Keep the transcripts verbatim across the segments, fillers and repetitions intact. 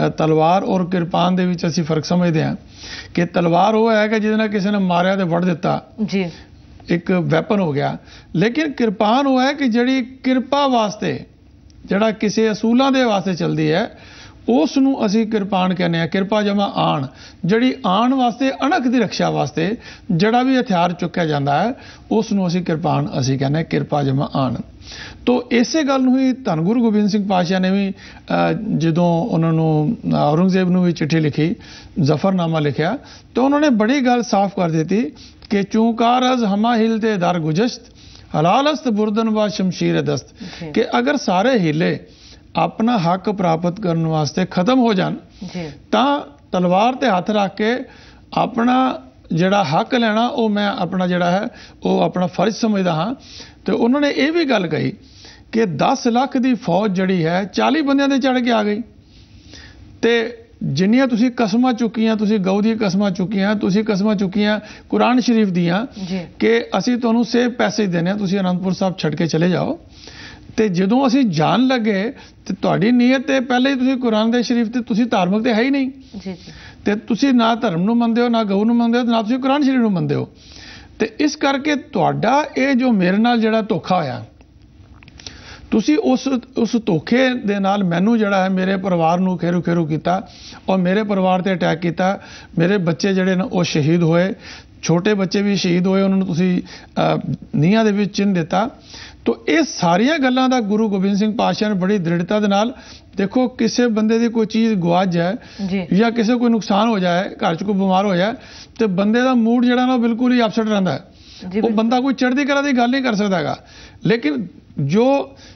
तलवार और किरपान दे विच असीं फर्क समझते हैं कि तलवार वो है कि जिहदे नाल किसी ने मारिया तो वड़ दिता जी, एक वैपन हो गया, लेकिन किरपान वो है कि जिहड़ी किरपा वास्ते जिहड़ा किसी असूलों के वास्ते चलती है उस नूं असीं किरपान कहने आ। किरपा जमा आण, जिहड़ी आण वास्ते अणख की रक्षा वास्ते जिहड़ा भी हथियार चुक्या जाता है उस नूं असीं किरपान असीं कहने किरपा जमा आण। तो इसे गल नूं ही धन गुरु गोबिंद सिंह पातशाह ने भी जदों उन्होंने औरंगजेब नूं भी चिट्ठी लिखी, जफरनामा लिखिया, तो उन्होंने बड़ी गल साफ कर दी कि चूंकार अज हमा हिलते दर गुजश्त हलालस्त बुरदन व शमशीर दस्त, कि अगर सारे हीले अपना हक प्राप्त करने वास्ते खत्म हो जान तो तलवार ते हथ रख के अपना जिहड़ा हक लेना वो मैं अपना जिहड़ा है वो अपना फर्ज समझदा हाँ। तो उन्होंने ये भी गल कही कि दस लाख की फौज जिहड़ी है चाली बंदियां दे चढ़ के आ गई, तो जिन्नियां तुसीं कसमां चुकियां, तुसीं गऊ दी कसमां चुकियां, तुसीं कसमां चुकियां कुरान शरीफ दियां कि असीं तुहानूं सेफ पैसे देने, तुसीं आनंदपुर साहब छड़ के चले जाओ। तो जदों असीं जान लगे तो तुहाडी नीयत ते पहले ही तुसीं कुरान दे शरीफ ते तुसीं धार्मिक ते है ही नहीं, तो तुसीं ना धर्म नूं मनदे हो, ना गऊ नूं मनदे हो, ना तुसीं कुरान शरीफ नूं मनदे हो। तो इस करके तुहाडा ये जो मेरे नाल जिहड़ा धोखा होया, तुसी उस उस धोखे दे नाल मैनू जिहड़ा है मेरे परिवार नूं खेरू खेरू कीता और मेरे परिवार ते अटैक कीता, मेरे बच्चे जिहड़े ने वो शहीद होए, छोटे बच्चे भी शहीद होए, उन्होंने तुसी नीहां दे विच चिन्ह दिता। तो ये सारिया गल्लां दा गुरु गोबिंद सिंह पातशाह ने बड़ी दृढ़ता दे नाल, देखो किसी बंदे की कोई चीज़ गुआच जाए या किसी कोई नुकसान हो जाए, घर च कोई बीमार हो जाए, तो बंदे का मूड जिहड़ा ना बिल्कुल ही अपसेट रहिंदा है, वो बंदा कोई चढ़दी कला की गल नहीं कर सकता है। लेकिन जो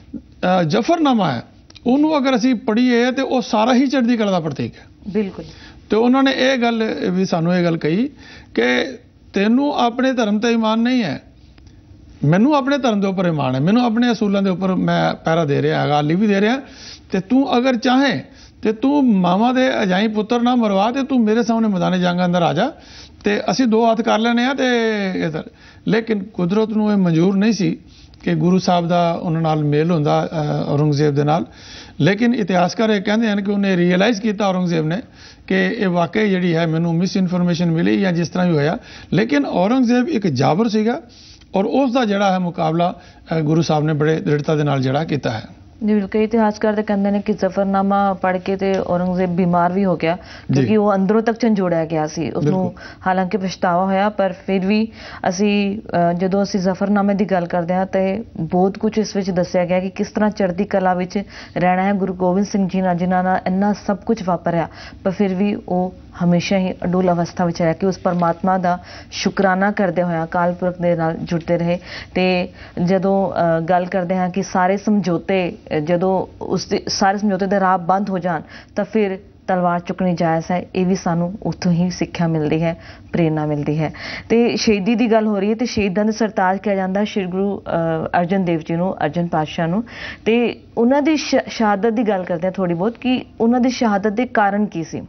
जफरनामा है उन्होंने अगर असीं पढ़ीए तो वह सारा ही चढ़दी कला का प्रतीक है। बिल्कुल। तो उन्होंने ये गल भी सानू ये गल कही कि तेनू अपने धर्म ते ईमान नहीं है, मैनू अपने धर्म के उपर ईमान है, मैनू अपने असूलों के उपर मैं पैरा दे रहा है, गाली भी दे रहा। तो तू अगर चाहे तो तू मावा दे अजाई पुत्र ना मरवा, तो तू मेरे सामने मैदान जंग अंदर आ जा, तो असी दो हाथ कर लेने तो। लेकिन कुदरत नूं ये मंजूर नहीं सी कि गुरु साहब का उन्हां नाल मेल हुंदा औरंगजेब दे नाल। लेकिन इतिहासकार ये कहते हैं कि उन्हें रियलाइज़ किया औरंगजेब ने कि ये वाकई जी है मैनू मिस इनफॉर्मेशन मिली या जिस तरह भी होया, लेकिन औरंगजेब एक जाबर सीगा और उसका जिहड़ा है मुकाबला गुरु साहब ने बड़े दृढ़ता दे नाल जिहड़ा कीता है। जी बिल्कुल। इतिहासकार तो कहते हैं कि जफरनामा पढ़ के तो औरंगजेब बीमार भी हो गया क्योंकि वो अंदरों तक झंझोड़िया गया सी, उसनूं हालांकि पछतावा होया, पर फिर भी असी जदों असी जफरनामे की गल करते हैं तो बहुत कुछ इस विच दस्सिया गया कि किस तरह चढ़ती कला विच रहना है गुरु गोबिंद सिंह जी नाल, जिन्हां नाल इन्ना सब कुछ वापरिया, पर फिर भी वो हमेशा ही अडुल अवस्था में रह के उस परमात्मा का शुकराना करते हुए अकाल पुरख के नाल जुड़ते रहे। तो जदों गल करते हैं कि सारे समझौते जदों उस सारे समझौते के राह बंद हो जान तो फिर तलवार चुकनी जायज़ है, ये भी सानू उत्थों ही सिक्ख्या मिलती है, प्रेरणा मिलती है। तो शहीदी की गल हो रही है तो शहीदों का सरताज किया जाता है श्री गुरु अर्जन देव जी नूं, अर्जन पातशाह नूं, ते उन्हां दी शहादत की गल करते हैं थोड़ी बहुत कि उन्हां दी शहादत के कारण की सी।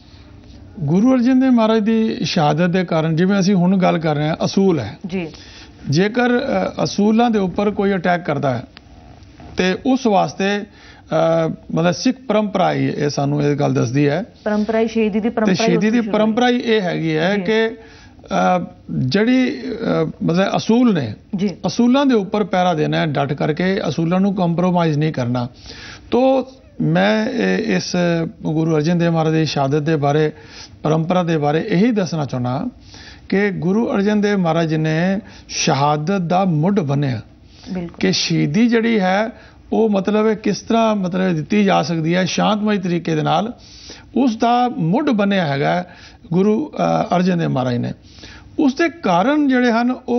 गुरु अर्जन देव महाराज की शहादत के कारण जिवें असीं हुण गल कर रहे हैं असूल है जी, जेकर असूलों के उपर कोई अटैक करता है तो उस वास्ते मतलब सिख परंपरा ही ये सानू ये गल दसदी है, परंपरा ही शहीदी की परंपरा, शहीदी की परंपरा ही ये हैगी है कि जड़ी मतलब असूल ने असूलों के उपर पैरा देना है, डट करके असूलों को कंप्रोमाइज़ नहीं करना। तो मैं इस गुरु अर्जन देव महाराज की शहादत के बारे, परंपरा के बारे यही दसना चाहना कि गुरु अर्जन देव महाराज ने शहादत का मुढ़ बनिया कि शहीदी जड़ी है वो मतलब किस तरह मतलब दी जा सकती है शांतमई तरीके दे नाल, उसका मुढ़ बनिया हैगा गुरु अर्जन देव महाराज ने। उसके कारण जड़े हैं वो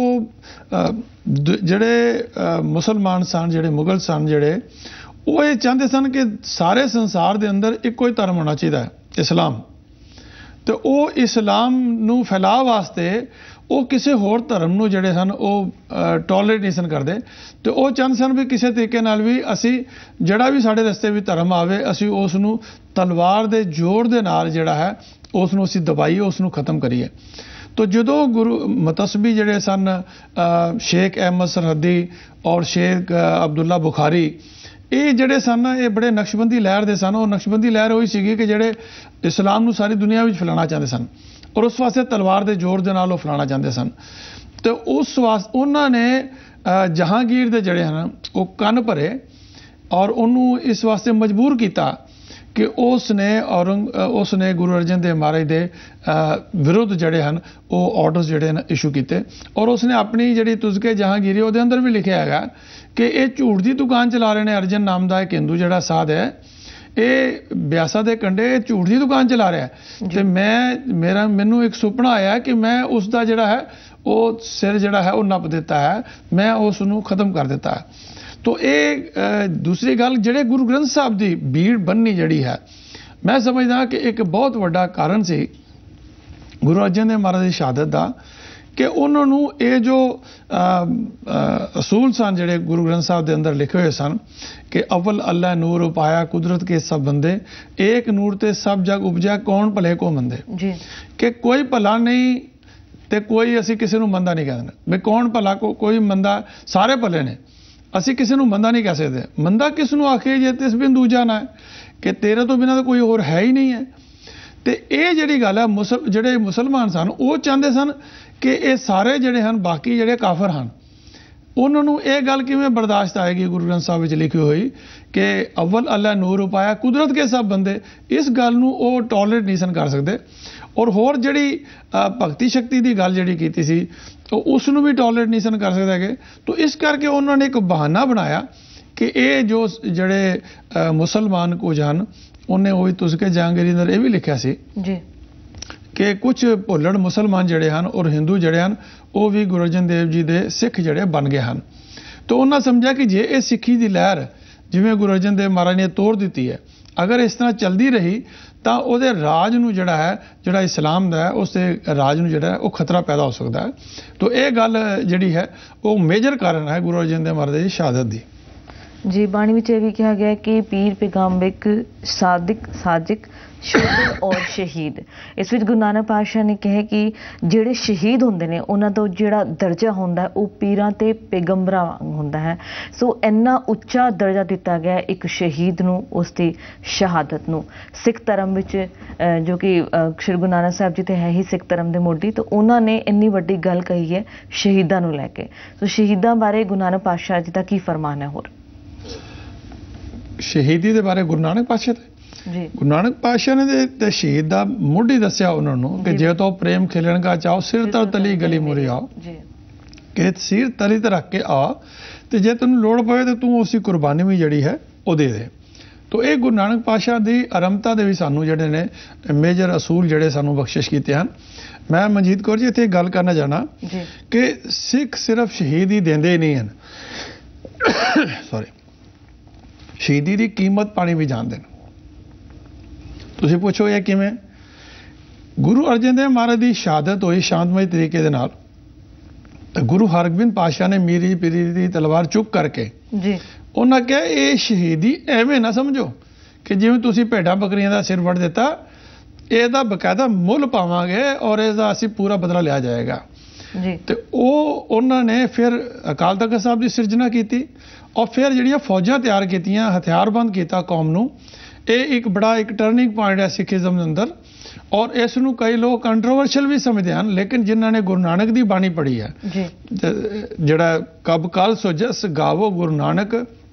जड़े मुसलमान सन, जड़े मुगल सन, जड़े वो ये चाहते सन कि सारे संसार के अंदर एको ही धर्म होना चाहिए इस्लाम, तो वो इस्लाम नू फैला वास्ते वो किसी होर धर्म नू जड़े सन वो टॉलरेट नहीं सन करते, तो वो चाहते सन भी किसी तरीके नाल भी असी जड़ा भी साढ़े रस्ते भी धर्म आवे असी उसनू तलवार दे जोर दे नाल जड़ा है उसनू असी दबाईए, उसनू खत्म करिए। तो जदों गुरु मतसबी जड़े सन शेख अहमद सरहदी और शेख अब्दुल्ला बुखारी ਇਹ ਜਿਹੜੇ ਸਨ ਇਹ ਬੜੇ ਨਕਸ਼ਬੰਦੀ ਲਹਿਰ ਦੇ ਸਨ। ਉਹ ਨਕਸ਼ਬੰਦੀ ਲਹਿਰ ਹੋਈ ਸੀਗੀ ਕਿ ਜਿਹੜੇ ਇਸਲਾਮ ਨੂੰ ਸਾਰੀ ਦੁਨੀਆ ਵਿੱਚ ਫੈਲਾਉਣਾ ਚਾਹੁੰਦੇ ਸਨ ਔਰ ਉਸ ਵਾਸਤੇ ਤਲਵਾਰ ਦੇ ਜ਼ੋਰ ਦੇ ਨਾਲ ਉਹ ਫੈਲਾਉਣਾ ਚਾਹੁੰਦੇ ਸਨ। ਤੇ ਉਸ ਵਾਸਤੇ ਉਹਨਾਂ ਨੇ ਜਹਾਂਗੀਰ ਦੇ ਜਿਹੜੇ ਹਨ ਉਹ ਕੰਨ ਭਰੇ ਔਰ ਉਹਨੂੰ ਇਸ ਵਾਸਤੇ ਮਜਬੂਰ ਕੀਤਾ ਕਿ ਉਸ ਨੇ ਔਰੰਗ ਉਸ ਨੇ ਗੁਰੂ ਅਰਜਨ ਦੇਵ ਮਹਾਰਾਜ ਦੇ ਵਿਰੁੱਧ ਜਿਹੜੇ ਹਨ ਉਹ ਆਰਡਰਸ ਜਿਹੜੇ ਨੇ ਇਸ਼ੂ ਕੀਤੇ। ਔਰ ਉਸਨੇ ਆਪਣੀ ਜਿਹੜੀ ਤੁਜ਼ਕੇ ਜਹਾਂਗੀਰੀ ਉਹਦੇ ਅੰਦਰ ਵੀ ਲਿਖਿਆ ਹੈਗਾ ਕਿ ਇਹ ਝੂਠ ਦੀ ਦੁਕਾਨ ਚਲਾ ਰਹੇ ਨੇ। ਅਰਜਨ ਨਾਮ ਦਾ ਇੱਕ ਹਿੰਦੂ ਜਿਹੜਾ ਸਾਧ ਹੈ, ਇਹ ਬਿਆਸਾ ਦੇ ਕੰਢੇ ਝੂਠ ਦੀ ਦੁਕਾਨ ਚਲਾ ਰਿਹਾ ਤੇ ਮੈਂ ਮੇਰਾ ਮੈਨੂੰ ਇੱਕ ਸੁਪਨਾ ਆਇਆ ਕਿ ਮੈਂ ਉਸ ਦਾ ਜਿਹੜਾ ਹੈ ਉਹ ਸਿਰ ਜਿਹੜਾ ਹੈ ਉਹ ਨੱਪ ਦਿੱਤਾ ਹੈ, ਮੈਂ ਉਸ ਨੂੰ ਖਤਮ ਕਰ ਦਿੱਤਾ ਹੈ। ਤੋ ਇਹ ਦੂਸਰੀ ਗੱਲ ਜਿਹੜੇ ਗੁਰੂ ਗ੍ਰੰਥ ਸਾਹਿਬ ਦੀ ਭੀੜ ਬੰਨ੍ਹਣੀ ਜਿਹੜੀ ਹੈ, ਮੈਂ ਸਮਝਦਾ ਕਿ ਇੱਕ ਬਹੁਤ ਵੱਡਾ ਕਾਰਨ ਸੀ ਗੁਰੂ ਅਰਜਨ ਦੇਵ ਮਹਾਰਾਜ ਦੀ ਸ਼ਹਾਦਤ ਦਾ ਕਿ ਉਹਨਾਂ ਨੂੰ ਇਹ ਜੋ ਅਸੂਲ ਸਨ ਜਿਹੜੇ ਗੁਰੂ ਗ੍ਰੰਥ ਸਾਹਿਬ ਦੇ ਅੰਦਰ ਲਿਖੇ ਹੋਏ ਸਨ ਕਿ ਅਵਲ ਅੱਲਾ ਨੂਰ ਉਪਾਇਆ ਕੁਦਰਤ ਕੇ ਸਭ ਬੰਦੇ, ਏਕ ਨੂਰ ਤੇ ਸਭ ਜਗ ਉਪਜਿਆ ਕੌਣ ਭਲੇ ਕੋ ਮੰਦੇ ਜੀ, ਕਿ ਕੋਈ ਭਲਾ ਨਹੀਂ ਤੇ ਕੋਈ ਅਸੀਂ ਕਿਸੇ ਨੂੰ ਮੰਦਾ ਨਹੀਂ ਕਹਿੰਦੇ ਵੀ ਕੌਣ ਭਲਾ ਕੋ ਕੋਈ ਮੰਦਾ, ਸਾਰੇ ਭਲੇ ਨੇ। ਅਸੀਂ ਕਿਸੇ ਨੂੰ ਮੰਦਾ ਨਹੀਂ ਕਹਿ ਸਕਦੇ। ਮੰਦਾ ਕਿਸ ਨੂੰ ਆਖੇ ਜੇ ਤਿਸ ਬਿਨ ਦੂਜਾ ਨਾ ਹੈ ਕਿ ਤੇਰੇ ਤੋਂ ਬਿਨਾਂ ਤਾਂ ਕੋਈ ਹੋਰ ਹੈ ਹੀ ਨਹੀਂ ਹੈ। ਤੇ ਇਹ ਜਿਹੜੀ ਗੱਲ ਹੈ ਮੁਸਲ ਜਿਹੜੇ ਮੁਸਲਮਾਨ ਸਨ ਉਹ ਚਾਹੁੰਦੇ ਸਨ ਕਿ ਇਹ ਸਾਰੇ ਜਿਹੜੇ ਹਨ ਬਾਕੀ ਜਿਹੜੇ ਕਾਫਰ ਹਨ ਉਹਨਾਂ ਨੂੰ ਇਹ ਗੱਲ ਕਿਵੇਂ ਬਰਦਾਸ਼ਤ ਆਏਗੀ ਗੁਰੂ ਗ੍ਰੰਥ ਸਾਹਿਬ ਵਿੱਚ ਲਿਖੀ ਹੋਈ ਕਿ ਅਵਲ ਅੱਲਾ ਨੂਰ ਉਪਾਇਆ ਕੁਦਰਤ ਕੇ ਸਭ ਬੰਦੇ, ਇਸ ਗੱਲ ਨੂੰ ਉਹ ਟੋਲਰੇਟ ਨਹੀਂ ਸਨ ਕਰ ਸਕਦੇ। ਔਰ ਹੋਰ ਜਿਹੜੀ ਭਗਤੀ ਸ਼ਕਤੀ ਦੀ ਗੱਲ ਜਿਹੜੀ ਕੀਤੀ ਸੀ ਉਹ ਉਸ ਨੂੰ ਵੀ ਟੋਲਰੇਟ ਨਹੀਂ ਸਨ ਕਰ ਸਕਦੇ ਹੈਗੇ। ਤੋ ਇਸ ਕਰਕੇ ਉਹਨਾਂ ਨੇ ਇੱਕ ਬਹਾਨਾ ਬਣਾਇਆ ਕਿ ਇਹ ਜੋ ਜਿਹੜੇ ਮੁਸਲਮਾਨ ਕੁਝ ਹਨ ਉਹਨੇ ਉਹੀ ਤੁਜ਼ਕੇ ਜਹਾਂਗੀਰੀ ਅੰਦਰ ਇਹ ਵੀ ਲਿਖਿਆ ਸੀ ਜੀ ਕਿ ਕੁਝ ਭੁੱਲੜ ਮੁਸਲਮਾਨ ਜਿਹੜੇ ਹਨ ਔਰ ਹਿੰਦੂ ਜਿਹੜੇ ਹਨ ਉਹ ਵੀ ਗੁਰੂ ਅਰਜਨ ਦੇਵ ਜੀ ਦੇ ਸਿੱਖ ਜਿਹੜੇ ਬਣ ਗਏ ਹਨ। ਤਾਂ ਉਹਨਾਂ ਸਮਝਿਆ ਕਿ ਜੇ ਇਹ ਸਿੱਖੀ ਦੀ ਲਹਿਰ ਜਿਵੇਂ ਗੁਰੂ ਅਰਜਨ ਦੇਵ ਮਹਾਰਾਜ ਨੇ ਤੋੜ ਦਿੱਤੀ ਹੈ, ਅਗਰ ਇਸ ਤਰ੍ਹਾਂ ਚੱਲਦੀ ਰਹੀ ਤਾਂ ਉਹਦੇ ਰਾਜ ਨੂੰ ਜਿਹੜਾ ਹੈ ਜਿਹੜਾ ਇਸਲਾਮ ਦਾ ਹੈ ਉਸ ਦੇ ਰਾਜ ਨੂੰ ਜਿਹੜਾ ਹੈ ਉਹ ਖਤਰਾ ਪੈਦਾ ਹੋ ਸਕਦਾ ਹੈ। ਤਾਂ ਇਹ ਗੱਲ ਜਿਹੜੀ ਹੈ ਉਹ ਮੇਜਰ ਕਾਰਨ ਹੈ ਗੁਰੂ ਅਰਜਨ ਦੇਵ ਮਹਾਰਾਜ ਦੀ ਸ਼ਹਾਦਤ ਦੀ। ਜੀ ਬਾਣੀ ਵਿੱਚ ਇਹ ਵੀ ਕਿਹਾ ਗਿਆ ਕਿ ਪੀਰ ਪੈਗੰਬਰ ਸਾਦਿਕ ਸਾਜਿਕ ਸ਼ਹੀਦ ਔਰ ਸ਼ਹੀਦ। ਇਸ ਵਿੱਚ ਗੁਰੂ ਨਾਨਕ ਪਾਤਸ਼ਾਹ ਨੇ ਕਿਹਾ ਕਿ ਜਿਹੜੇ ਸ਼ਹੀਦ ਹੁੰਦੇ ਨੇ ਉਹਨਾਂ ਤੋਂ ਜਿਹੜਾ ਦਰਜਾ ਹੁੰਦਾ ਉਹ ਪੀਰਾਂ ਤੇ ਪੈਗੰਬਰਾਂ ਵਾਂਗ ਹੁੰਦਾ ਹੈ। ਸੋ ਇੰਨਾ ਉੱਚਾ ਦਰਜਾ ਦਿੱਤਾ ਗਿਆ ਇੱਕ ਸ਼ਹੀਦ ਨੂੰ, ਉਸ ਦੀ ਸ਼ਹਾਦਤ ਨੂੰ। ਸਿੱਖ ਧਰਮ ਵਿੱਚ ਜੋ ਕਿ ਸ਼੍ਰੀ ਗੁਰੂ ਨਾਨਕ ਸਾਹਿਬ ਜੀ ਤੇ ਹੈ ਹੀ ਸਿੱਖ ਧਰਮ ਦੇ ਮੋਢੀ, ਤਾਂ ਉਹਨਾਂ ਨੇ ਇੰਨੀ ਵੱਡੀ ਗੱਲ ਕਹੀ ਹੈ ਸ਼ਹੀਦਾਂ ਨੂੰ ਲੈ ਕੇ। ਸੋ ਸ਼ਹੀਦਾਂ ਬਾਰੇ ਗੁਰੂ ਨਾਨਕ ਪਾਤਸ਼ਾਹ ਜੀ ਦਾ ਕੀ ਫਰਮਾਨ ਹੈ? ਹੋਰ ਸ਼ਹੀਦੀ ਦੇ ਬਾਰੇ ਗੁਰੂ ਨਾਨਕ ਪਾਤਸ਼ਾਹ ਤੇ ਜੀ ਗੁਰੂ ਨਾਨਕ ਪਾਤਸ਼ਾਹ ਨੇ ਤੇ ਸ਼ਹੀਦ ਦਾ ਮੁੱਢ ਹੀ ਦੱਸਿਆ ਉਹਨਾਂ ਨੂੰ ਕਿ ਜੇ ਤੋ ਪ੍ਰੇਮ ਖੇਲਣ ਕਾ ਚਾਹੋ ਸਿਰ ਤਰ ਤਲੀ ਗਲੀ ਮੁਰੇ ਆਓ ਜੀ, ਕਿ ਸਿਰ ਤਲੀ ਤੇ ਰੱਖ ਕੇ ਆ ਤੇ ਜੇ ਤੈਨੂੰ ਲੋੜ ਪਵੇ ਤੇ ਤੂੰ ਉਸਦੀ ਕੁਰਬਾਨੀ ਵੀ ਜਿਹੜੀ ਹੈ ਉਹ ਦੇ ਦੇ। ਤੋ ਇਹ ਗੁਰੂ ਨਾਨਕ ਪਾਤਸ਼ਾਹ ਦੀ ਅਰਮਤਾ ਦੇ ਵੀ ਸਾਨੂੰ ਜਿਹੜੇ ਨੇ ਮੇਜਰ ਅਸੂਲ ਜਿਹੜੇ ਸਾਨੂੰ ਬਖਸ਼ਿਸ਼ ਕੀਤੇ ਹਨ। ਮੈਂ ਮਨਜੀਤ ਕੌਰ ਜੀ ਇੱਥੇ ਗੱਲ ਕਰਨਾ ਚਾਹਣਾ ਕਿ ਸਿੱਖ ਸਿਰਫ ਸ਼ਹੀਦ ਹੀ ਦਿੰਦੇ ਹੀ ਨਹੀਂ ਹਨ, ਸੌਰੀ ਸ਼ਹੀਦੀ ਦੀ ਕੀਮਤ ਪਾਣੀ ਵੀ ਜਾਣਦੇ ਨੇ। ਤੁਸੀਂ ਪੁੱਛੋ ਇਹ ਕਿਵੇਂ? ਗੁਰੂ ਅਰਜਨ ਦੇਵ ਮਹਾਰਾਜ ਦੀ ਸ਼ਹਾਦਤ ਹੋਈ ਸ਼ਾਂਤਮਈ ਤਰੀਕੇ ਦੇ ਨਾਲ। ਗੁਰੂ ਹਰਗੋਬਿੰਦ ਪਾਤਸ਼ਾਹ ਨੇ ਮੀਰੀ ਪੀਰੀ ਦੀ ਤਲਵਾਰ ਚੁੱਕ ਕਰਕੇ ਜੀ ਉਹਨਾਂ ਕਿਹਾ ਇਹ ਸ਼ਹੀਦੀ ਐਵੇਂ ਨਾ ਸਮਝੋ ਕਿ ਜਿਵੇਂ ਤੁਸੀਂ ਭੇਡਾਂ ਬੱਕਰੀਆਂ ਦਾ ਸਿਰ ਵੱਢ ਦਿੱਤਾ, ਇਹਦਾ ਬਕਾਇਦਾ ਮੁੱਲ ਪਾਵਾਂਗੇ ਔਰ ਇਹਦਾ ਅਸੀਂ ਪੂਰਾ ਬਦਲਾ ਲਿਆ ਜਾਏਗਾ ਜੀ। ਤੇ ਉਹ ਉਹਨਾਂ ਨੇ ਫਿਰ ਅਕਾਲ ਤਖਤ ਸਾਹਿਬ ਦੀ ਸਿਰਜਣਾ ਕੀਤੀ ਔਰ ਫਿਰ ਜਿਹੜੀਆਂ ਫੌਜਾਂ ਤਿਆਰ ਕੀਤੀਆਂ, ਹਥਿਆਰਬੰਦ ਕੀਤਾ ਕੌਮ ਨੂੰ। ਇਹ ਇੱਕ ਬੜਾ ਇੱਕ ਟਰਨਿੰਗ ਪੁਆਇੰਟ ਹੈ ਸਿੱਖੀਜ਼ਮ ਦੇ ਅੰਦਰ ਔਰ ਇਸ ਨੂੰ ਕਈ ਲੋਕ ਕੰਟਰੋਵਰਸ਼ੀਅਲ ਵੀ ਸਮਝਦੇ ਹਨ, ਲੇਕਿਨ ਜਿਨ੍ਹਾਂ ਨੇ ਗੁਰੂ ਨਾਨਕ ਦੀ ਬਾਣੀ ਪੜ੍ਹੀ ਹੈ ਜਿਹੜਾ ਕਬ ਕਾਲ ਸੋ ਜਸ ਗਾਵੋ ਗੁਰੂ ਨਾਨਕ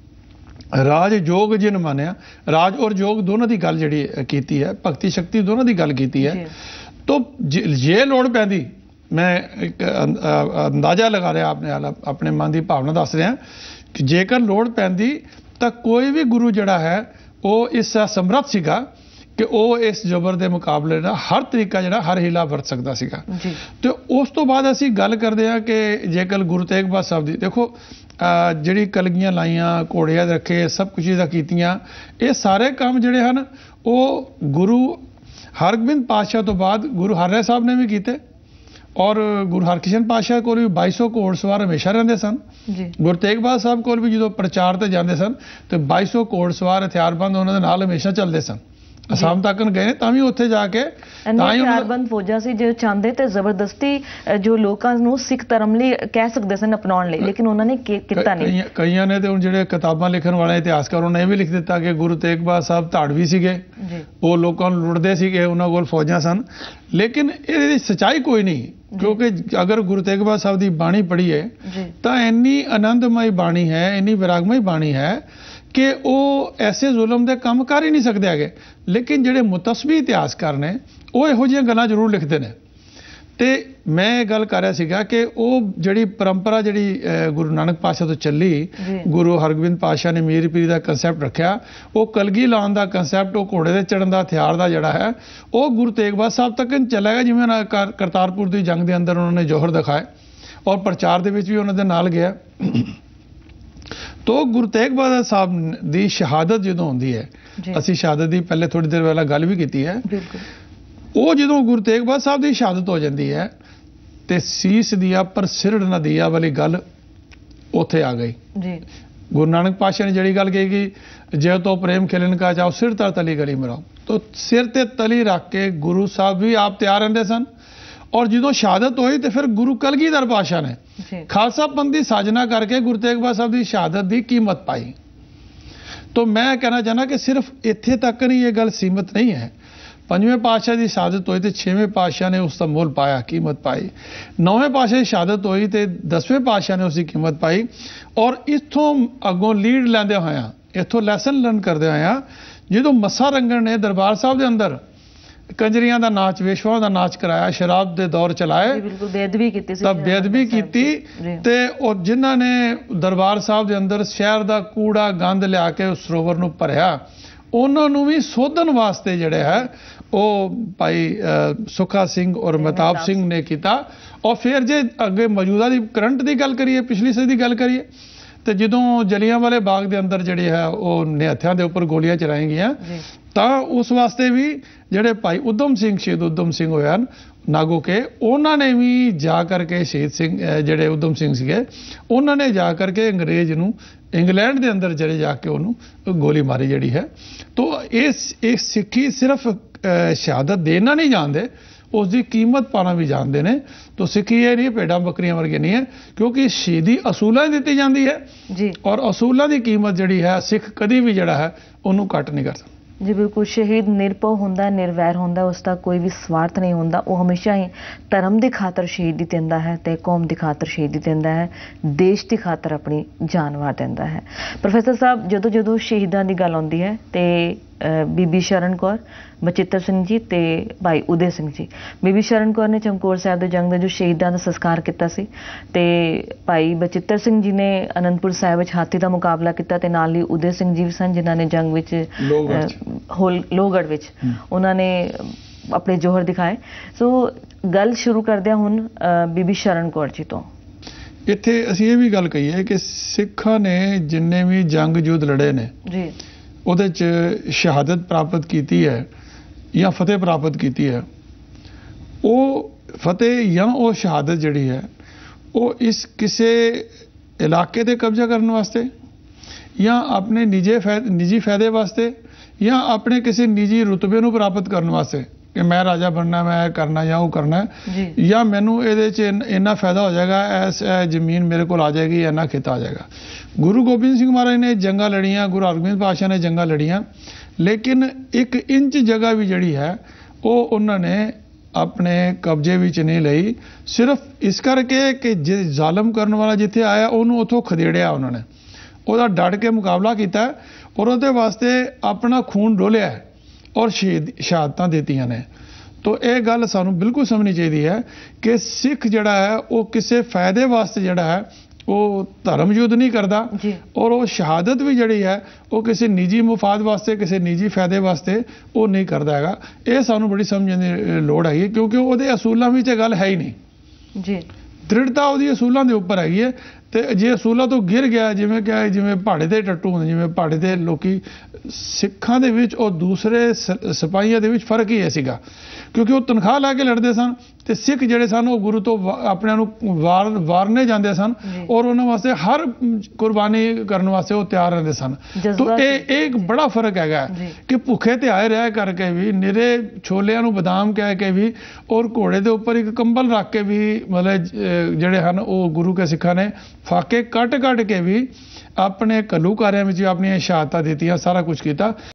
ਰਾਜ ਜੋਗ ਜਿਨ ਮੰਨਿਆ, ਰਾਜ ਔਰ ਜੋਗ ਦੋਨਾਂ ਦੀ ਗੱਲ ਜਿਹੜੀ ਕੀਤੀ ਹੈ, ਭਗਤੀ ਸ਼ਕਤੀ ਦੋਨਾਂ ਦੀ ਗੱਲ ਕੀਤੀ ਹੈ। ਤਾਂ ਜੇ ਲੋੜ ਪੈਂਦੀ, ਮੈਂ ਇੱਕ ਅੰਦਾਜ਼ਾ ਲਗਾ ਰਿਹਾ ਆਪਣੇ ਆਪਣੇ ਮਨ ਦੀ ਭਾਵਨਾ ਦੱਸ ਰਿਹਾ ਕਿ ਜੇਕਰ ਲੋੜ ਪੈਂਦੀ ਤਾਂ ਕੋਈ ਵੀ ਗੁਰੂ ਜਿਹੜਾ ਹੈ ਉਹ ਇਸ ਸਮਰੱਥ ਸੀਗਾ ਕਿ ਉਹ ਇਸ ਜ਼ਬਰ ਦੇ ਮੁਕਾਬਲੇ ਦਾ ਹਰ ਤਰੀਕਾ ਜਿਹੜਾ ਹਰ ਹੀਲਾ ਵਰਤ ਸਕਦਾ ਸੀਗਾ। ਤੇ ਉਸ ਤੋਂ ਬਾਅਦ ਅਸੀਂ ਗੱਲ ਕਰਦੇ ਹਾਂ ਕਿ ਜੇਕਰ ਗੁਰੂ ਤੇਗ ਬਹਾਦਰ ਸਾਹਿਬ ਦੀ ਦੇਖੋ ਜਿਹੜੀ ਕਲਗੀਆਂ ਲਾਈਆਂ, ਘੋੜਿਆਂ ਦੇ ਰੱਖੇ, ਸਭ ਕੁਝ ਇਹਦਾ ਕੀਤੀਆਂ, ਇਹ ਸਾਰੇ ਕੰਮ ਜਿਹੜੇ ਹਨ ਉਹ ਗੁਰੂ ਹਰਗੋਬਿੰਦ ਪਾਤਸ਼ਾਹ ਤੋਂ ਬਾਅਦ ਗੁਰੂ ਹਰਿ ਸਾਹਿਬ ਨੇ ਵੀ ਕੀਤੇ ਔਰ ਗੁਰੂ ਹਰਕ੍ਰਿਸ਼ਨ ਪਾਤਸ਼ਾਹ ਕੋਲ ਵੀ ਬਾਈ ਸੌ ਘੋੜ ਸਵਾਰ ਹਮੇਸ਼ਾ ਰਹਿੰਦੇ ਸਨ ਜੀ। ਗੁਰੂ ਤੇਗ ਬਹਾਦਰ ਸਾਹਿਬ ਕੋਲ ਵੀ ਜਦੋਂ ਪ੍ਰਚਾਰ ਤੇ ਜਾਂਦੇ ਸਨ ਤੇ ਬਾਈ ਸੌ ਘੋੜ ਸਵਾਰ ਹਥਿਆਰਬੰਦ ਉਹਨਾਂ ਦੇ ਨਾਲ ਹਮੇਸ਼ਾ ਚੱਲਦੇ ਸਨ ਅਸਾਮ ਤੱਕ ਗਏ ਨੇ, ਤਾਂ ਵੀ ਉੱਥੇ ਜਾ ਕੇ ਤਾਂ ਹੀ ਹਥਿਆਰਬੰਦ ਫੌਜਾਂ ਸੀ ਜੋ ਚਾਹੁੰਦੇ ਤੇ ਜ਼ਬਰਦਸਤੀ ਜੋ ਲੋਕਾਂ ਨੂੰ ਸਿੱਖ ਧਰਮ ਲਈ ਕਹਿ ਸਕਦੇ ਸਨ ਅਪਣਾਉਣ ਲਈ, ਲੇਕਿਨ ਉਹਨਾਂ ਨੇ ਕੀਤਾ ਨਹੀਂ। ਕਈਆਂ ਨੇ ਤੇ ਹੁਣ ਜਿਹੜੇ ਕਿਤਾਬਾਂ ਲਿਖਣ ਵਾਲੇ ਇਤਿਹਾਸਕਾਰ ਉਹਨਾਂ ਨੇ ਇਹ ਵੀ ਲਿਖ ਦਿੱਤਾ ਕਿ ਗੁਰੂ ਤੇਗ ਬਹਾਦਰ ਸਾਹਿਬ ਧਾੜਵੀ ਸੀਗੇ, ਉਹ ਲੋਕਾਂ ਨੂੰ ਲੁੱਟਦੇ ਸੀਗੇ, ਉਹਨਾਂ ਕੋਲ ਫੌਜਾਂ ਸਨ, ਲੇਕਿਨ ਇਹਦੀ ਸੱਚਾਈ ਕੋਈ ਨਹੀਂ। ਕਿਉਂਕਿ ਅਗਰ ਗੁਰੂ ਤੇਗ ਬਹਾਦਰ ਸਾਹਿਬ ਦੀ ਬਾਣੀ ਪੜ੍ਹੀਏ ਤਾਂ ਇੰਨੀ ਆਨੰਦਮਈ ਬਾਣੀ ਹੈ, ਇੰਨੀ ਵਿਰਾਗਮਈ ਬਾਣੀ ਹੈ ਕਿ ਉਹ ਐਸੇ ਜ਼ੁਲਮ ਦੇ ਕੰਮ ਕਰ ਹੀ ਨਹੀਂ ਸਕਦੇ ਹੈਗੇ। ਲੇਕਿਨ ਜਿਹੜੇ ਮੁਤਸਬੀ ਇਤਿਹਾਸਕਾਰ ਨੇ ਉਹ ਇਹੋ ਜਿਹੀਆਂ ਗੱਲਾਂ ਜ਼ਰੂਰ ਲਿਖਦੇ ਨੇ। ਤੇ ਮੈਂ ਇਹ ਗੱਲ ਕਰ ਰਿਹਾ ਸੀਗਾ ਕਿ ਉਹ ਜਿਹੜੀ ਪਰੰਪਰਾ ਜਿਹੜੀ ਗੁਰੂ ਨਾਨਕ ਪਾਤਸ਼ਾਹ ਤੋਂ ਚੱਲੀ, ਗੁਰੂ ਹਰਗੋਬਿੰਦ ਪਾਤਸ਼ਾਹ ਨੇ ਮੀਰ ਪੀਰੀ ਦਾ ਕਨਸੈਪਟ ਰੱਖਿਆ, ਉਹ ਕਲਗੀ ਲਾਉਣ ਦਾ ਕਨਸੈਪਟ, ਉਹ ਘੋੜੇ ਦੇ ਚੜ੍ਹਨ ਦਾ ਹਥਿਆਰ ਦਾ ਜਿਹੜਾ ਹੈ ਉਹ ਗੁਰੂ ਤੇਗ ਬਹਾਦਰ ਸਾਹਿਬ ਤੱਕ ਚੱਲੇਗਾ। ਜਿਵੇਂ ਕਰਤਾਰਪੁਰ ਦੀ ਜੰਗ ਦੇ ਅੰਦਰ ਉਹਨਾਂ ਨੇ ਜੋਹਰ ਦਿਖਾਏ ਔਰ ਪ੍ਰਚਾਰ ਦੇ ਵਿੱਚ ਵੀ ਉਹਨਾਂ ਦੇ ਨਾਲ ਗਿਆ। ਤੋ ਗੁਰੂ ਤੇਗ ਬਹਾਦਰ ਸਾਹਿਬ ਦੀ ਸ਼ਹਾਦਤ ਜਦੋਂ ਹੁੰਦੀ ਹੈ, ਅਸੀਂ ਸ਼ਹਾਦਤ ਦੀ ਪਹਿਲੇ ਥੋੜੀ ਦੇਰ ਪਹਿਲਾਂ ਗੱਲ ਵੀ ਕੀਤੀ ਹੈ, ਉਹ ਜਦੋਂ ਗੁਰੂ ਤੇਗ ਬਹਾਦਰ ਸਾਹਿਬ ਦੀ ਸ਼ਹਾਦਤ ਹੋ ਜਾਂਦੀ ਹੈ ਤੇ ਸੀਸ ਦੀਆ ਪਰ ਸਿਰ ਨਾ ਦੀਆ ਵਾਲੀ ਗੱਲ ਉੱਥੇ ਆ ਗਈ ਜੀ। ਗੁਰੂ ਨਾਨਕ ਪਾਤਸ਼ਾਹ ਨੇ ਜਿਹੜੀ ਗੱਲ ਕਹੀ ਕਿ ਜੇ ਤੋ ਪ੍ਰੇਮ ਖੇਲਣ ਕਾ ਚਾਹੋ ਸਿਰ ਤਰ ਤਲੀ ਗਲੀ ਮਰਾਓ, ਤੋ ਸਿਰ ਤੇ ਤਲੀ ਰੱਖ ਕੇ ਗੁਰੂ ਸਾਹਿਬ ਵੀ ਆਪ ਤਿਆਰ ਰਹਿੰਦੇ ਸਨ। ਔਰ ਜਦੋਂ ਸ਼ਹਾਦਤ ਹੋਈ ਤੇ ਫਿਰ ਗੁਰੂ ਕਲਗੀਧਰ ਪਾਤਸ਼ਾਹ ਨੇ ਖਾਲਸਾ ਪੰਥ ਦੀ ਸਾਜਨਾ ਕਰਕੇ ਗੁਰੂ ਤੇਗ ਬਹਾਦਰ ਸਾਹਿਬ ਦੀ ਸ਼ਹਾਦਤ ਦੀ ਕੀਮਤ ਪਾਈ। ਤੋ ਮੈਂ ਕਹਿਣਾ ਚਾਹੁੰਦਾ ਕਿ ਸਿਰਫ ਇੱਥੇ ਤੱਕ ਨਹੀਂ ਇਹ ਗੱਲ ਸੀਮਤ ਨਹੀਂ ਹੈ। ਪੰਜਵੇਂ ਪਾਤਸ਼ਾਹ ਦੀ ਸ਼ਹਾਦਤ ਹੋਈ ਤੇ ਛੇਵੇਂ ਪਾਤਸ਼ਾਹ ਨੇ ਉਸ ਦਾ ਮੁੱਲ ਪਾਇਆ, ਕੀਮਤ ਪਾਈ। ਨੌਵੇਂ ਪਾਤਸ਼ਾਹ ਦੀ ਸ਼ਹਾਦਤ ਹੋਈ ਤੇ ਦਸਵੇਂ ਪਾਤਸ਼ਾਹ ਨੇ ਉਸ ਦੀ ਕੀਮਤ ਪਾਈ। ਔਰ ਇੱਥੋਂ ਅੱਗੋਂ ਲੀਡ ਲੈਂਦੇ ਹੋਇਆਂ, ਇੱਥੋਂ ਲੈਸਨ ਲਰਨ ਕਰਦੇ ਹੋਇਆਂ, ਜਦੋਂ ਮੱਸਾ ਰੰਗਣ ਨੇ ਦਰਬਾਰ ਸਾਹਿਬ ਦੇ ਅੰਦਰ ਕੰਜਰੀਆਂ ਦਾ ਨਾਚ, ਵੇਸ਼ਵਾਵਾਂ ਦਾ ਨਾਚ ਕਰਾਇਆ, ਸ਼ਰਾਬ ਦੇ ਦੌਰ ਚਲਾਏ, ਬੇਅਦਬੀ ਕੀਤੀ ਸੀ, ਤਾਂ ਬੇਅਦਬੀ ਕੀਤੀ ਤੇ ਉਹ ਜਿਨ੍ਹਾਂ ਨੇ ਦਰਬਾਰ ਸਾਹਿਬ ਦੇ ਅੰਦਰ ਸ਼ਹਿਰ ਦਾ ਕੂੜਾ ਗੰਦ ਲਿਆ ਕੇ ਉਸ ਸਰੋਵਰ ਨੂੰ ਭਰਿਆ, ਉਹਨਾਂ ਨੂੰ ਵੀ ਸੋਧਣ ਵਾਸਤੇ ਜਿਹੜਾ ਹੈ ਉਹ ਭਾਈ ਸੁੱਖਾ ਸਿੰਘ ਔਰ ਮਹਿਤਾਬ ਸਿੰਘ ਨੇ ਕੀਤਾ। ਔਰ ਫਿਰ ਜੇ ਅੱਗੇ ਮੌਜੂਦਾ ਦੀ ਕਰੰਟ ਦੀ ਗੱਲ ਕਰੀਏ, ਪਿਛਲੀ ਸਦੀ ਦੀ ਗੱਲ ਕਰੀਏ, ਤੇ ਜਦੋਂ ਜਲਿਆਂਵਾਲੇ ਬਾਗ ਦੇ ਅੰਦਰ ਜਿਹੜੇ ਹੈ ਉਹ ਨਿਹੱਥਿਆਂ ਦੇ ਉੱਪਰ ਗੋਲੀਆਂ ਚਲਾਈਆਂ ਗਈਆਂ, ਤਾਂ ਉਸ ਵਾਸਤੇ ਵੀ ਜਿਹੜੇ ਭਾਈ ਉਦਮ ਸਿੰਘ, ਸ਼ਹੀਦ ਉਦਮ ਸਿੰਘ ਹੋਇਆ ਨਾਗੋ ਕੇ, ਉਹਨਾਂ ਨੇ ਵੀ ਜਾ ਕਰਕੇ ਸ਼ਹੀਦ ਸਿੰਘ ਜਿਹੜੇ ਉਦਮ ਸਿੰਘ ਸੀਗੇ, ਉਹਨਾਂ ਨੇ ਜਾ ਕਰਕੇ ਅੰਗਰੇਜ਼ ਨੂੰ ਇੰਗਲੈਂਡ ਦੇ ਅੰਦਰ ਜਿਹੜੇ ਜਾ ਕੇ ਉਹਨੂੰ ਗੋਲੀ ਮਾਰੀ ਜਿਹੜੀ ਹੈ। ਤੋ ਇਸ ਇਹ ਸਿੱਖੀ ਸਿਰਫ ਸ਼ਹਾਦਤ ਦੇਣਾ ਨਹੀਂ ਜਾਣਦੇ, ਉਸ ਦੀ ਕੀਮਤ ਪਾਣਾ ਵੀ ਜਾਣਦੇ ਨੇ। ਤੋ ਸਿੱਖੀ ਇਹ ਨਹੀਂ ਭੇਡਾਂ ਬੱਕਰੀਆਂ ਵਰਗੇ ਨਹੀਂ ਹੈ, ਕਿਉਂਕਿ ਸ਼ਹੀਦੀ ਅਸੂਲਾਂ ਦਿੱਤੀ ਜਾਂਦੀ ਹੈ ਜੀ, ਔਰ ਅਸੂਲਾਂ ਦੀ ਕੀਮਤ ਜਿਹੜੀ ਹੈ ਸਿੱਖ ਕਦੀ ਵੀ ਜਿਹੜਾ ਹੈ ਉਹਨੂੰ ਘੱਟ ਨਹੀਂ ਕਰ ਸਕਦਾ ਜੀ। ਬਿਲਕੁਲ, ਸ਼ਹੀਦ ਨਿਰਭਉ ਹੁੰਦਾ, ਨਿਰਵੈਰ ਹੁੰਦਾ, ਉਸ ਦਾ ਕੋਈ ਵੀ ਸਵਾਰਥ ਨਹੀਂ ਹੁੰਦਾ। ਉਹ ਹਮੇਸ਼ਾ ਹੀ ਧਰਮ ਦੀ ਖਾਤਰ ਸ਼ਹੀਦੀ ਦਿੰਦਾ ਹੈ ਤੇ ਕੌਮ ਦੀ ਖਾਤਰ ਸ਼ਹੀਦੀ ਦਿੰਦਾ ਹੈ, ਦੇਸ਼ ਦੀ ਖਾਤਰ ਆਪਣੀ ਜਾਨ ਵਾਰ ਦਿੰਦਾ ਹੈ। ਪ੍ਰੋਫੈਸਰ ਸਾਹਿਬ, ਜਦੋਂ ਜਦੋਂ ਸ਼ਹੀਦਾਂ ਦੀ ਗੱਲ ਆਉਂਦੀ ਹੈ ਤੇ ਬੀਬੀ ਸ਼ਰਨ ਕੌਰ, ਬਚਿੱਤਰ ਸਿੰਘ ਜੀ ਤੇ ਭਾਈ ਉਦੇ ਸਿੰਘ ਜੀ, ਬੀਬੀ ਸ਼ਰਨ ਕੌਰ ਨੇ ਚਮਕੌਰ ਸਾਹਿਬ ਦੇ ਜੰਗ ਦੇ ਜੋ ਸ਼ਹੀਦਾਂ ਦਾ ਸੰਸਕਾਰ ਕੀਤਾ ਸੀ, ਤੇ ਭਾਈ ਬਚਿੱਤਰ ਸਿੰਘ ਜੀ ਨੇ ਅਨੰਦਪੁਰ ਸਾਹਿਬ ਵਿੱਚ ਹਾਥੀ ਦਾ ਮੁਕਾਬਲਾ ਕੀਤਾ, ਤੇ ਨਾਲ ਹੀ ਉਦੇ ਸਿੰਘ ਜੀ ਵੀ ਸਨ ਜਿਨ੍ਹਾਂ ਨੇ ਜੰਗ ਵਿੱਚ ਹੋਲ ਲੋਹਗੜ੍ਹ ਵਿੱਚ ਉਹਨਾਂ ਨੇ ਆਪਣੇ ਜੋਹਰ ਦਿਖਾਏ। ਸੋ ਗੱਲ ਸ਼ੁਰੂ ਕਰਦੇ ਹਾਂ ਹੁਣ ਬੀਬੀ ਸ਼ਰਨ ਕੌਰ ਜੀ ਤੋਂ। ਇੱਥੇ ਅਸੀਂ ਇਹ ਵੀ ਗੱਲ ਕਹੀਏ ਕਿ ਸਿੱਖਾਂ ਨੇ ਜਿੰਨੇ ਵੀ ਜੰਗ ਯੁੱਧ ਲੜੇ ਨੇ ਜੀ, ਉਹਦੇ 'ਚ ਸ਼ਹਾਦਤ ਪ੍ਰਾਪਤ ਕੀਤੀ ਹੈ ਜਾਂ ਫਤਿਹ ਪ੍ਰਾਪਤ ਕੀਤੀ ਹੈ, ਉਹ ਫਤਿਹ ਜਾਂ ਉਹ ਸ਼ਹਾਦਤ ਜਿਹੜੀ ਹੈ ਉਹ ਇਸ ਕਿਸੇ ਇਲਾਕੇ 'ਤੇ ਕਬਜ਼ਾ ਕਰਨ ਵਾਸਤੇ ਜਾਂ ਆਪਣੇ ਨਿੱਜੀ ਫਾਇਦੇ ਨਿੱਜੀ ਫਾਇਦੇ ਵਾਸਤੇ ਜਾਂ ਆਪਣੇ ਕਿਸੇ ਨਿੱਜੀ ਰੁਤਬੇ ਨੂੰ ਪ੍ਰਾਪਤ ਕਰਨ ਵਾਸਤੇ ਕਿ ਮੈਂ ਰਾਜਾ ਬਣਨਾ, ਮੈਂ ਕਰਨਾ ਜਾਂ ਉਹ ਕਰਨਾ, ਜਾਂ ਮੈਨੂੰ ਇਹਦੇ 'ਚ ਇੰਨਾ ਫਾਇਦਾ ਹੋ ਜਾਏਗਾ, ਐਸ ਜ਼ਮੀਨ ਮੇਰੇ ਕੋਲ ਆ ਜਾਏਗੀ, ਇੰਨਾ ਖੇਤ ਆ ਜਾਏਗਾ। ਗੁਰੂ ਗੋਬਿੰਦ ਸਿੰਘ ਮਹਾਰਾਜ ਨੇ ਜੰਗਾਂ ਲੜੀਆਂ, ਗੁਰੂ ਹਰਗੋਬਿੰਦ ਪਾਤਸ਼ਾਹ ਨੇ ਜੰਗਾਂ ਲੜੀਆਂ, ਲੇਕਿਨ ਇੱਕ ਇੰਚ ਜਗ੍ਹਾ ਵੀ ਜਿਹੜੀ ਹੈ ਉਹ ਉਹਨਾਂ ਨੇ ਆਪਣੇ ਕਬਜ਼ੇ ਵਿੱਚ ਨਹੀਂ ਲਈ, ਸਿਰਫ ਇਸ ਕਰਕੇ ਕਿ ਜੇ ਜ਼ਾਲਮ ਕਰਨ ਵਾਲਾ ਜਿੱਥੇ ਆਇਆ ਉਹਨੂੰ ਉੱਥੋਂ ਖਦੇੜਿਆ, ਉਹਨਾਂ ਨੇ ਉਹਦਾ ਡਟ ਕੇ ਮੁਕਾਬਲਾ ਕੀਤਾ ਔਰ ਉਹਦੇ ਵਾਸਤੇ ਆਪਣਾ ਖੂਨ ਡੋਲਿਆ ਔਰ ਸ਼ਹੀਦ ਸ਼ਹਾਦਤਾਂ ਦਿੱਤੀਆਂ ਨੇ। ਤੋ ਇਹ ਗੱਲ ਸਾਨੂੰ ਬਿਲਕੁਲ ਸਮਝਣੀ ਚਾਹੀਦੀ ਹੈ ਕਿ ਸਿੱਖ ਜਿਹੜਾ ਹੈ ਉਹ ਕਿਸੇ ਫਾਇਦੇ ਵਾਸਤੇ ਜਿਹੜਾ ਹੈ ਉਹ ਧਰਮ ਯੁੱਧ ਨਹੀਂ ਕਰਦਾ, ਔਰ ਉਹ ਸ਼ਹਾਦਤ ਵੀ ਜਿਹੜੀ ਹੈ ਉਹ ਕਿਸੇ ਨਿੱਜੀ ਮੁਫਾਦ ਵਾਸਤੇ, ਕਿਸੇ ਨਿੱਜੀ ਫਾਇਦੇ ਵਾਸਤੇ ਉਹ ਨਹੀਂ ਕਰਦਾ ਹੈਗਾ। ਇਹ ਸਾਨੂੰ ਬੜੀ ਸਮਝਣ ਦੀ ਲੋੜ ਹੈਗੀ, ਕਿਉਂਕਿ ਉਹਦੇ ਅਸੂਲਾਂ ਵਿੱਚ ਇਹ ਗੱਲ ਹੈ ਹੀ ਨਹੀਂ ਜੀ। ਦ੍ਰਿੜਤਾ ਉਹਦੀ ਅਸੂਲਾਂ ਦੇ ਉੱਪਰ ਹੈਗੀ ਹੈ ਤੇ ਜੇ ਅਸੂਲਾਂ ਤੋਂ ਗਿਰ ਗਿਆ, ਜਿਵੇਂ ਕਿ ਜਿਵੇਂ ਪਹਾੜੇ ਦੇ ਟੱਟੂ ਹੁੰਦੇ, ਜਿਵੇਂ ਪਹਾੜੇ ਦੇ ਲੋਕੀ, ਸਿੱਖਾਂ ਦੇ ਵਿੱਚ ਔਰ ਦੂਸਰੇ ਸ- ਸਿਪਾਹੀਆਂ ਦੇ ਵਿੱਚ ਫਰਕ ਹੀ ਇਹ ਸੀਗਾ, ਕਿਉਂਕਿ ਉਹ ਤਨਖਾਹ ਲਾ ਕੇ ਲੜਦੇ ਸਨ ਤੇ ਸਿੱਖ ਜਿਹੜੇ ਸਨ ਉਹ ਗੁਰੂ ਤੋਂ ਵਾ- ਆਪਣਿਆਂ ਨੂੰ ਵਾਰ ਵਾਰਨੇ ਜਾਂਦੇ ਸਨ ਔਰ ਉਹਨਾਂ ਵਾਸਤੇ ਹਰ ਕੁਰਬਾਨੀ ਕਰਨ ਵਾਸਤੇ ਉਹ ਤਿਆਰ ਰਹਿੰਦੇ ਸਨ। ਜਜ਼ਬਾ ਤੋ ਇਹ ਇਹ ਇੱਕ ਬੜਾ ਫਰਕ ਹੈਗਾ ਜੀ। ਕਿ ਭੁੱਖੇ ਤੇ ਆਏ ਰਹਿ ਕਰਕੇ ਵੀ, ਨਿਰੇ ਛੋਲਿਆਂ ਨੂੰ ਬਦਾਮ ਕਹਿ ਕੇ ਵੀ ਔਰ ਘੋੜੇ ਦੇ ਉੱਪਰ ਇੱਕ ਕੰਬਲ ਰੱਖ ਕੇ ਵੀ, ਮਤਲਬ ਅਹ, ਜਿਹੜੇ ਹਨ ਉਹ ਗੁਰੂ ਕੇ ਸਿੱਖਾਂ ਨੇ ਫਾਕੇ ਕੱਟ ਕੱਟ ਕੇ ਵੀ ਆਪਣੇ ਘੱਲੂਘਾਰਿਆਂ ਵਿੱਚ ਵੀ ਆਪਣੀਆਂ ਸ਼ਹਾਦਤਾਂ ਦਿੱਤੀਆਂ, ਸਾਰਾ ਕੁਝ ਕੀਤਾ।